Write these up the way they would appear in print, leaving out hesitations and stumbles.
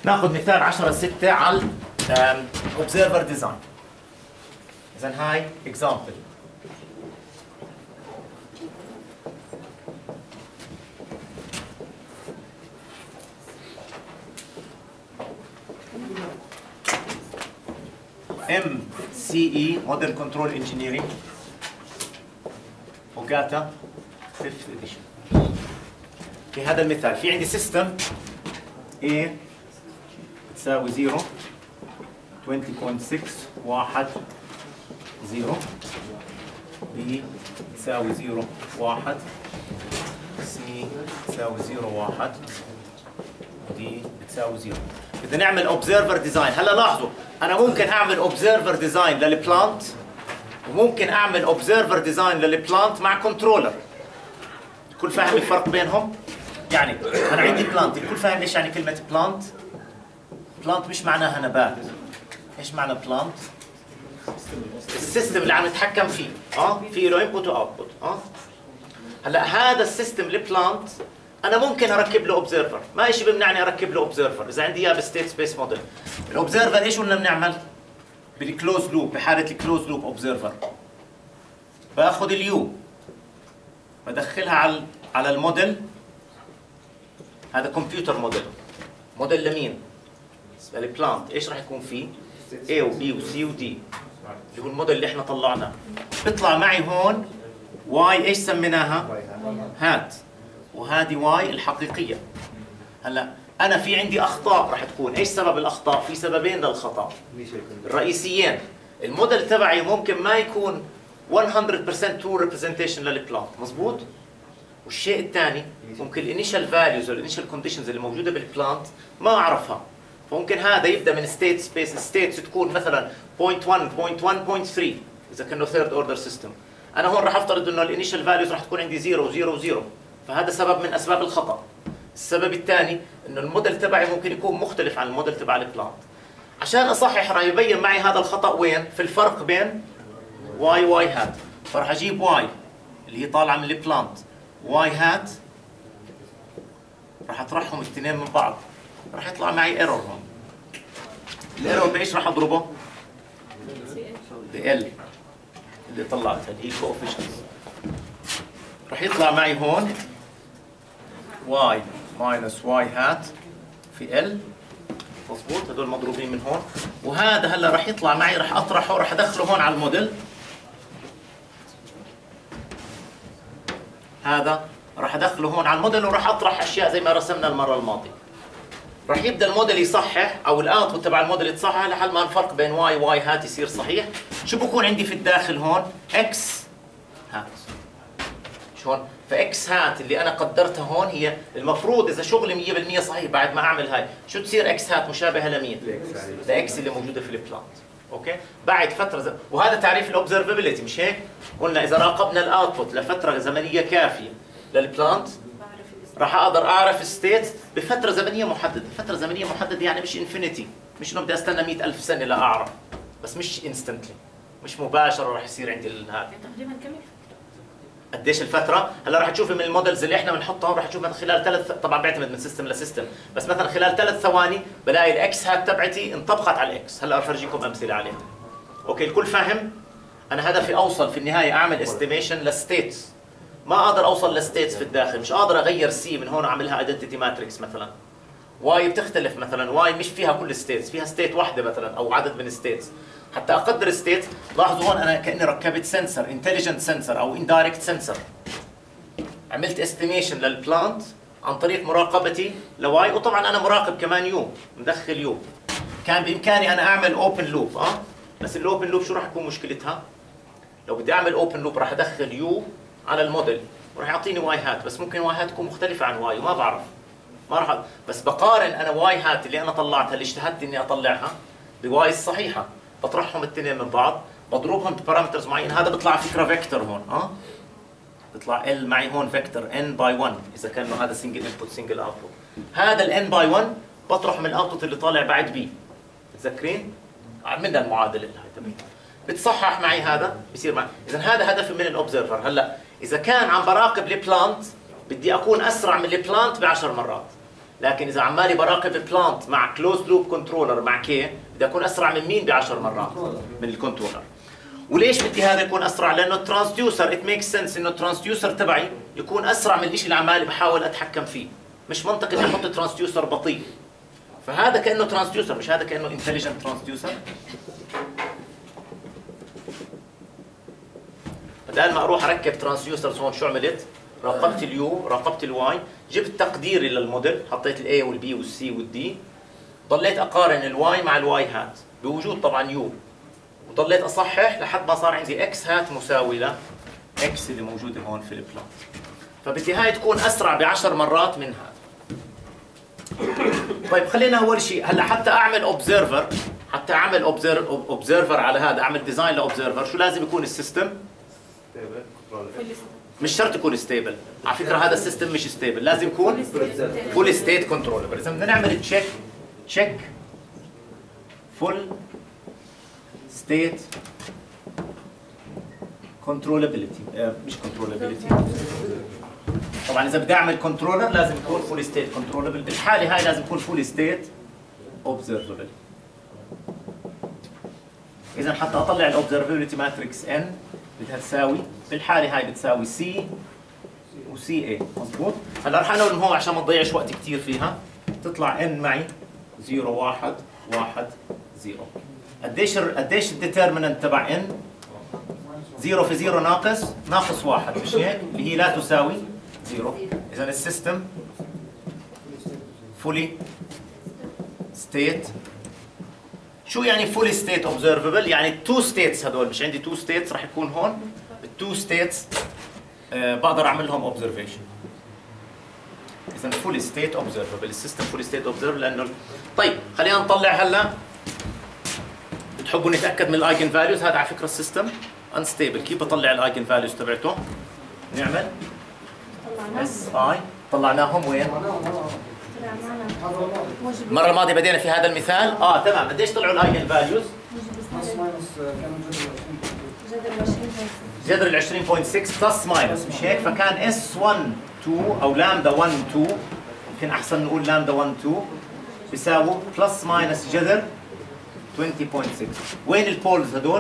ناخذ مثال 10/6 على اوبزرفر ديزاين. اذا هاي اكزامبل. MCE Model Control Engineering وجاتا 5th edition. في هذا المثال في عندي سيستم A تساوي 0 20.6 1 0 B تساوي 0 1 C تساوي 0 1 D بتساوي 0. بدنا نعمل اوبزرفر ديزاين. هلا لاحظوا انا ممكن اعمل اوبزرفر ديزاين للبلانت وممكن اعمل اوبزرفر ديزاين للبلانت مع كنترولر. الكل فاهم الفرق بينهم؟ يعني انا عندي بلانت، الكل فاهم ايش يعني كلمه بلانت؟ بلانت مش معناها نبات. ايش معنى بلانت؟ السيستم اللي عم نتحكم فيه، في له انبوت واوتبوت، هلا هذا السيستم البلانت انا ممكن اركب له اوبزرفر، ما شيء بيمنعني اركب له اوبزرفر اذا عندي اياه بستيت سبيس موديل. الاوبزرفر ايش قلنا بنعمل؟ بالكلوز لوب، بحاله الكلوز لوب اوبزرفر باخذ اليو بدخلها على الموديل. هذا كمبيوتر موديل لمين؟ للبلانت. ايش راح يكون فيه؟ A و B و C و D اللي هو الموديل اللي احنا طلعناه. بيطلع معي هون واي ايش سميناها؟ هات. وهذه واي الحقيقيه. هلا انا في عندي اخطاء راح تكون. ايش سبب الاخطاء؟ في سببين للخطا الرئيسيين. الموديل تبعي ممكن ما يكون 100% true representation للبلانت، مزبوط؟ والشيء الثاني ممكن الانيشال فاليوز والانيشال كونديشنز اللي موجوده بالبلانت ما اعرفها. فممكن هذا يبدا من ستيت سبيس، ستيتس تكون مثلا 0.1 0.1 0.3 اذا كانه ثيرد اوردر سيستم. انا هون راح افترض انه الانيشال فاليوز راح تكون عندي 0 0 0، فهذا سبب من اسباب الخطا. السبب الثاني انه الموديل تبعي ممكن يكون مختلف عن الموديل تبع البلانت. عشان اصحح راح يبين معي هذا الخطا وين؟ في الفرق بين واي هات. فراح اجيب واي اللي هي طالعه من البلانت واي هات، راح اطرحهم الاثنين من بعض، راح يطلع معي ايرور هون. الايرور بايش راح اضربه؟ بال اللي طلعتها اللي هي كوفيشنز. راح يطلع معي هون y ماينس y هات في ال، مضبوط؟ هدول مضروبين من هون. وهذا هلا راح يطلع معي، راح اطرحه، راح ادخله هون على الموديل. هذا راح ادخله هون على الموديل وراح اطرح اشياء زي ما رسمنا المره الماضيه. راح يبدا الموديل يصحح او الاوتبوت تبع الموديل يتصحح لحد ما الفرق بين واي هات يصير صحيح. شو بكون عندي في الداخل هون؟ اكس هات. شلون؟ فاكس هات اللي انا قدرتها هون هي المفروض اذا شغلي 100% صحيح بعد ما اعمل هاي، شو تصير اكس هات مشابهه لمين؟ لاكس اللي موجوده في البلانت. اوكي؟ بعد فتره وهذا تعريف الاوبزرفابيلتي، مش هيك؟ قلنا اذا راقبنا الاوتبوت لفتره زمنيه كافيه للبلانت راح اقدر اعرف ستيت بفتره زمنيه محدده. فتره زمنيه محدده يعني مش انفينيتي، مش انه بدي استنى 100,000 سنه لاعرف، بس مش انستنتلي، مش مباشره راح يصير عندي هذا. تقريبا كم قديش الفتره؟ هلا راح تشوفي من المودلز اللي احنا بنحطهم راح تشوف مثلا خلال طبعا بيعتمد من سيستم لسيستم، بس مثلا خلال 3 ثواني بلاقي الاكس هات تبعتي انطبقت على الاكس. هلا افرجيكم امثله عليها. اوكي الكل فاهم؟ انا هدفي اوصل في النهايه اعمل استيميشن لستيتس. ما اقدر اوصل لستيتس في الداخل، مش قادر اغير سي من هون واعملها ايدنتيتي ماتريكس مثلا. واي بتختلف، مثلا واي مش فيها كل ستيتس، فيها ستيت واحده مثلا او عدد من ستيتس. حتى اقدر ستيت، لاحظوا هون انا كاني ركبت سنسر، انتليجنت سنسر او اندايركت سنسر. عملت استيميشن للبلانت عن طريق مراقبتي لواي، وطبعا انا مراقب كمان يو، مدخل يو. كان بامكاني انا اعمل اوبن لوب، بس الاوبن لوب شو راح تكون مشكلتها؟ لو بدي اعمل اوبن لوب راح ادخل يو على الموديل وراح يعطيني واي هات، بس ممكن واي هات تكون مختلفه عن واي وما بعرف، ما راح بس بقارن انا واي هات اللي انا طلعتها اللي اجتهدت اني اطلعها بواي الصحيحه، بطرحهم الاثنين من بعض، بضربهم ببارامترز معين. هذا بيطلع فكره فيكتور هون، بيطلع ال معي هون فيكتور n باي 1 اذا كان هذا سنجل انبوت سنجل اوتبوت. هذا ال n باي 1 بطرح من الاوتبوت اللي طالع بعد بي. متذكرين؟ عملنا المعادله اللي هي تبعي. بتصحح معي هذا بصير معي. اذا هذا هدفي من الاوبزرفر. هلا اذا كان عم براقب البلانت بدي اكون اسرع من البلانت ب10 مرات. لكن اذا عمالي براقب بلانت مع كلوز لوب كنترولر مع كي، بدي اكون اسرع من مين ب10 مرات؟ من الكنترولر. وليش بدي هذا يكون اسرع؟ لانه الترانسديوسر ات ميك سنس انه الترانسديوسر تبعي يكون اسرع من الشيء اللي عمالي بحاول اتحكم فيه. مش منطقي اني احط ترانسديوسر بطيء. فهذا كانه ترانسديوسر، مش هذا كانه انتليجنت ترانسديوسر. بدل ما اروح اركب ترانسديوسرز هون، شو عملت؟ راقبت اليو، راقبت الواي، جبت تقديري للموديل، حطيت الاي والبي والسي والدي، ضليت اقارن الواي مع الواي هات بوجود طبعا يو، وضليت اصحح لحد ما صار عندي اكس هات مساوي ل اكس اللي موجوده هون في البلان. فبدي هاي تكون اسرع ب10 مرات من هذا. طيب خلينا اول شيء هلا حتى اعمل اوبزرفر، حتى اعمل اوبزرفر على هذا، اعمل ديزاين لاوبزرفر، شو لازم يكون السيستم؟ مش شرط يكون ستيبل، على فكره هذا السيستم مش ستيبل، لازم يكون فول ستيت كنترولبل. اذا بدنا نعمل تشيك فول ستيت كنترولابيلتي، مش كنترولابيلتي. طبعا اذا بدي اعمل كنترولر لازم يكون فول ستيت كنترولبل، بالحاله هاي لازم يكون فول ستيت اوبزرفبل. اذا حتى اطلع الاوبزرفابيلتي ماتريكس ان بدها تساوي، بالحاله هاي بتساوي سي وسي اي، مضبوط؟ هلا رح انقل من هون عشان ما تضيعش وقت كثير فيها، تطلع ان معي 0 1 1 0. قديش الديترميننت تبع ان؟ 0 في 0 ناقص 1، مش هيك؟ اللي هي لا تساوي 0. اذا السيستم فولي ستيت. شو يعني فولي ستيت اوبزرفبل؟ يعني التو ستيتس هدول، مش عندي تو ستيتس رح يكون هون، التو ستيتس بقدر اعمل لهم اوبزرفيشن. اذا فولي ستيت اوبزرفبل، السيستم فولي ستيت اوبزرفبل لانه. طيب خلينا نطلع هلا، بتحبوا نتاكد من الايجن فاليوز. هذا على فكره السيستم انستيبل، كيف بطلع الايجن فاليوز تبعته؟ نعمل اس اي، طلعناهم وين؟ المره الماضيه بدينا في هذا المثال. تمام. قديش طلعوا الايجن فاليوز؟ جذر ال 20.6 بلس ماينس، مش هيك؟ فكان اس 1 2 او لامدا 1 2، يمكن احسن نقول لامدا 1 2 بيساوي بلس ماينس جذر 20.6. وين البولز هدول؟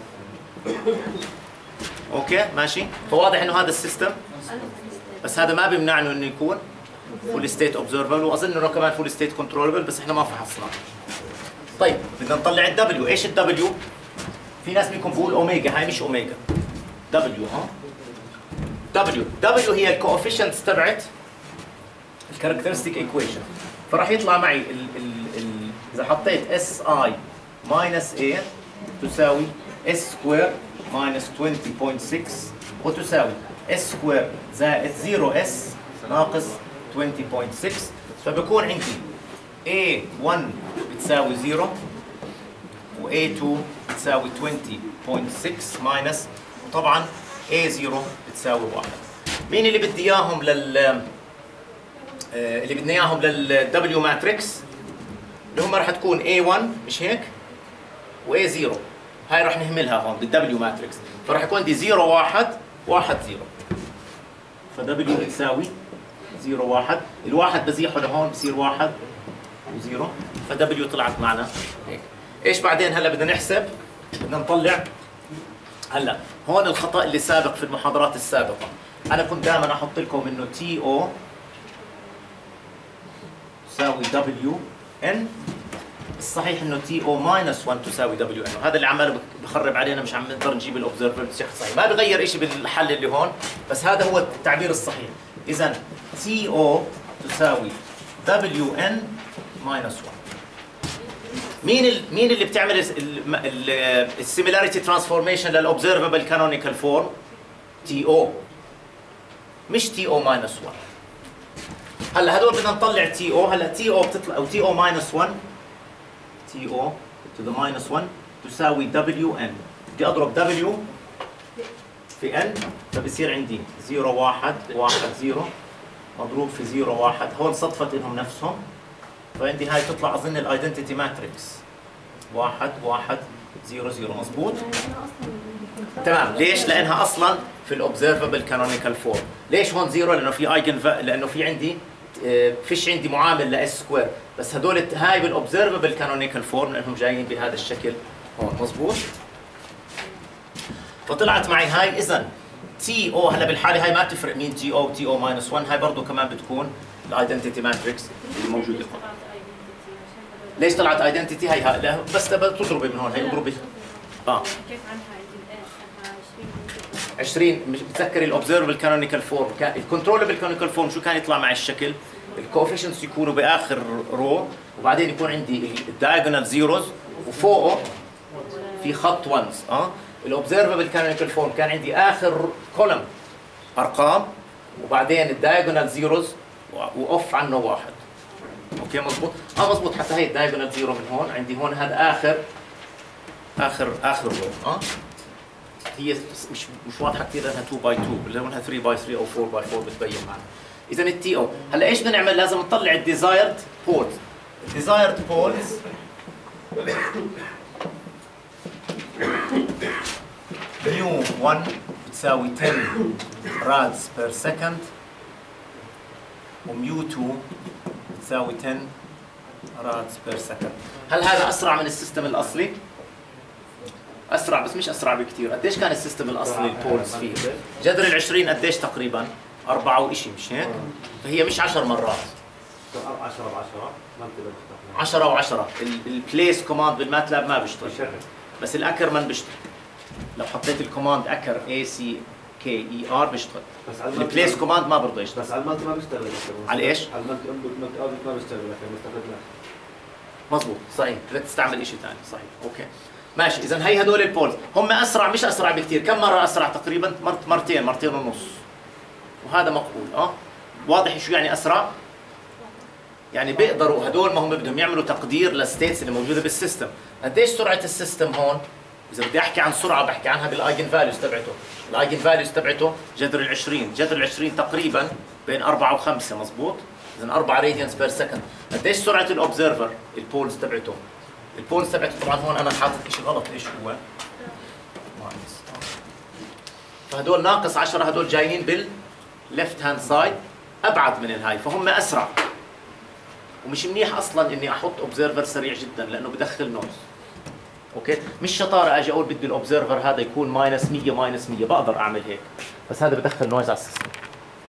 اوكي ماشي. فواضح انه هذا السيستم، بس هذا ما بيمنعنه انه يكون فول ستيت اوبزرفبل، واظن انه كمان فول ستيت كنترولبل، بس احنا ما فحصناه. طيب بدنا نطلع الدبليو. ايش الدبليو؟ في ناس منكم بقول اوميجا، هاي مش اوميجا، دبليو. دبليو هي الكوفيشنتس تبعت الكاركترستيك ايكويشن. فراح يطلع معي اذا حطيت اس اي ماينس اي تساوي اس سكوير ماينس 20.6 وتساوي اس سكوير زائد 0 اس ناقص 20.6. فبكون عندي A1 بتساوي 0 و A2 بتساوي 20.6 ماينس، وطبعا A0 بتساوي 1. مين اللي بدي اياهم اللي بدنا اياهم للW ماتريكس؟ اللي هم راح تكون A1 مش هيك؟ و A0. هاي راح نهملها هون بالW ماتريكس، فراح يكون عندي 0 1 1 0. فW بتساوي 0 1، الواحد بزيحه لهون بصير 1 و0، فW طلعت معنا هيك. ايش بعدين هلا بدنا نحسب؟ بدنا نطلع هلا هون الخطأ اللي سابق في المحاضرات السابقة. أنا كنت دائما أحط لكم إنه TO تساوي WN، الصحيح إنه TO minus 1 تساوي WN، وهذا اللي عماله بخرب علينا، مش عم نقدر نجيب الأوبزرفر بشكل صحيح، ما بغير شيء بالحل اللي هون، بس هذا هو التعبير الصحيح. إذا TO تساوي WN minus 1. مين اللي بتعمل السيميلاريتي ترانسفورميشن للاوبزرفبل كانونيكال فورم؟ تي او، مش تي او ماينس 1. هلا هدول بدنا نطلع تي او. هلا تي او بتطلع، او تي او ماينس 1، تي او تو ذا ماينس 1 تساوي دبليو ان. بدي اضرب دبليو في ان، فبصير عندي 0 1 1 0 مضروب في 0 1. هون صدفت انهم نفسهم، فعندي هاي تطلع اظن الايدنتيتي ماتريكس 1 1 0 0. مضبوط؟ تمام. ليش؟ لانها اصلا في الاوبزرفبل كانونيكال فورم. ليش هون 0؟ لانه في ايجن لانه في عندي فيش عندي معامل لاس سكوير، بس هدول هاي بالاوبزرفبل كانونيكال فورم لانهم جايين بهذا الشكل هون. مزبوط. فطلعت معي هاي. اذا تي او هلا بالحاله هاي ما بتفرق مين تي او تي او ماينس 1، هاي برضه كمان بتكون الايدنتيتي ماتريكس اللي موجوده. ليش طلعت ايدنتيتي؟ هاي بس تضربي من هون، هي اضربي. كيف عنها 20 بتذكري الاوبزرفبل كانونيكال فورم، الكنترولبل كانونيكال فورم شو كان يطلع معي الشكل؟ الكوفيشنتس يكونوا باخر رو، وبعدين يكون عندي الدايجونال زيروز وفوقه في خط وانز. الاوبزرفبل كانونيكال فورم كان عندي اخر كولم ارقام، وبعدين الدايجونال زيروز واوف عنه واحد. اوكي مزبوط؟ مزبوط. حتى هي الدايجونال زيرو من هون عندي، هون هذا اخر رو. هي مش واضحه كثير لانها 2 باي 2، لونها 3 باي 3 او 4 باي 4 بتبين معنا. اذا التي او هلا ايش بدنا نعمل؟ لازم نطلع الديزايرد بولز. الديزايرد بولز ميو 1 بتساوي 10 رادز بير سكند، وميو 2 بتساوي 10 رادز بير سكند. هل هذا اسرع من السيستم الاصلي؟ اسرع، بس مش اسرع بكثير. قديش كان السيستم الاصلي البولز فيه؟ جذر ال20 قديش تقريبا؟ 4 وشيء، مش هيك؟ فهي مش 10 مرات. 10 ب10 ما بتقدر 10 و10. البليس كوماند بالماتلاب ما بيشتغل، بس الاكرمان بيشتغل. لو حطيت الكوماند اكر اي سي كي اي ار بيشتغل، بس البليس كوماند ما برضه يشتغل. بس على المالتي ما بيشتغل. على ايش؟ على المالتي ما بيشتغل، لكن مستخدم. مضبوط صحيح، بدك تستعمل شيء ثاني. صحيح. اوكي ماشي. اذا هي هدول البولز هم اسرع، مش اسرع بكثير. كم مره اسرع؟ تقريبا مرتين ونص، وهذا مقبول. واضح شو يعني اسرع؟ يعني بيقدروا هدول، ما هم بدهم يعملوا تقدير للستيتس اللي موجوده بالسيستم. قديش سرعه السيستم هون؟ اذا بدي احكي عن سرعه بحكي عنها بالايجن فاليوز تبعته. الايجن فاليوز تبعته جذر ال20، جذر ال20 تقريبا بين 4 و5. مزبوط. اذا 4 راديانس بير سكند. قديش سرعه الاوبزرفر؟ البولز تبعته، البولز تبعته طبعا هون انا حاطط شيء غلط. ايش هو؟ فهدول ناقص 10، هدول جايين بالليفت هاند سايد ابعد من الهاي، فهم اسرع. ومش منيح اصلا اني احط اوبزرفر سريع جدا لانه بدخل نويز. اوكي مش شطاره اجي اقول بدي الاوبزرفر هذا يكون -100 -100. بقدر اعمل هيك، بس هذا بدخل نويز على السيستم.